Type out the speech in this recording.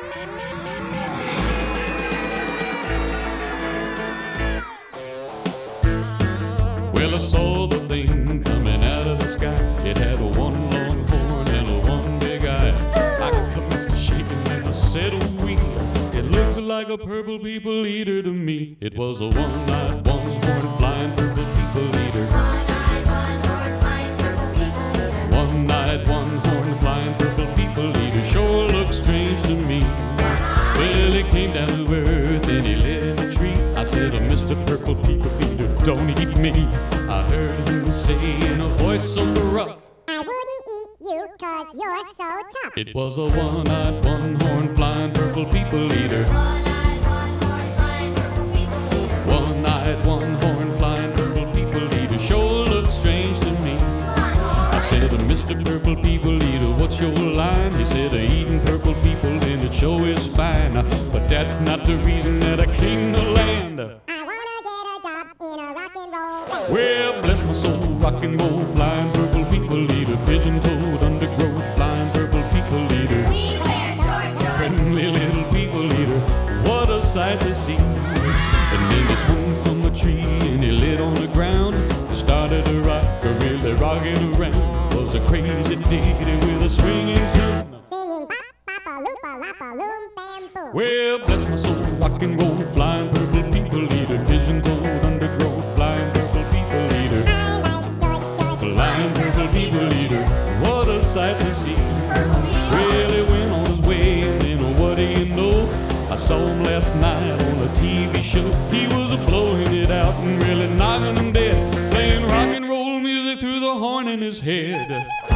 Well, I saw the thing coming out of the sky. It had a one long horn and a one big eye. I could commence to shaking and I said, "Oh, wee." It looks like a purple people eater to me. It was a one-eyed, one-horned, flying purple people eater. One-eyed, one-horned, flying purple people eater. One-eyed, one-horned, flying purple people eater. Sure looks strange to me. Well, he came down to earth and he lit a tree. I said, "Mr. Purple People Eater, don't eat me." I heard him say in a voice so rough, "I wouldn't eat you 'cause you're so tough." it was a one-eyed, one-horned, flying purple people eater. One-eyed, one-horned, flying purple people eater. One-eyed, one-horned, flying purple people eater. Sure looks strange to me. I said, "Mr. Purple People Eater, what's your line?" He said, "Eating purple people and it sure is fine. But that's not the reason that I came to land." I wanna get a job in a rock and roll band. Well, bless my soul, rock and roll, flying purple people eater. Pigeon-toed, undergrowth, flying purple people eater. We wear short Friendly little people eater, what a sight to see. And then he swung from a tree and he lit on the ground. He started to rock, really rocking around. Was a crazy ditty with a swinging tune. Singing bop, bop-a-loop, lop-a-loom, bam, boom. Well, bless my soul, rock and roll, flying purple people eater. Pigeon-toed, undergrowth, flying purple people eater. I like short Flying purple people eater, what a sight to see. Purple people. Really went on his way, and then what do you know? I saw him last night on a TV show. He was blowing it out and really knocking them dead, playing rock and roll music through the horn in his head.